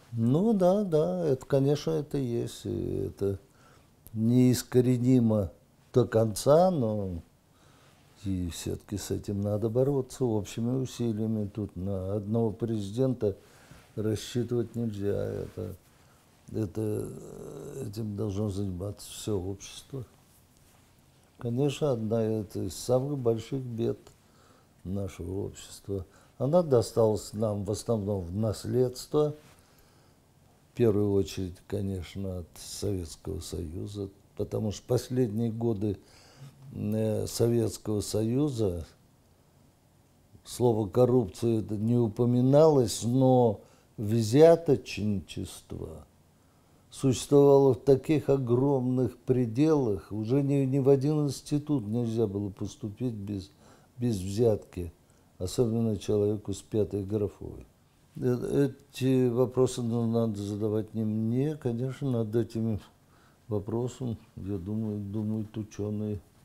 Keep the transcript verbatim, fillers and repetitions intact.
Ну да, да, это, конечно, это есть. И это неискоренимо до конца, но и все-таки с этим надо бороться общими усилиями. Тут на одного президента рассчитывать нельзя. Это, это, этим должно заниматься все общество. Конечно, одна из самых больших бед нашего общества. Она досталась нам в основном в наследство. В первую очередь, конечно, от Советского Союза, потому что последние годы э, Советского Союза слово коррупция это не упоминалось, но взяточничество существовало в таких огромных пределах, уже ни, ни в один институт нельзя было поступить без, без взятки, особенно человеку с пятой графой. Э, Эти вопросы ну, надо задавать не мне, конечно, над этим вопросом, я думаю, думают ученые.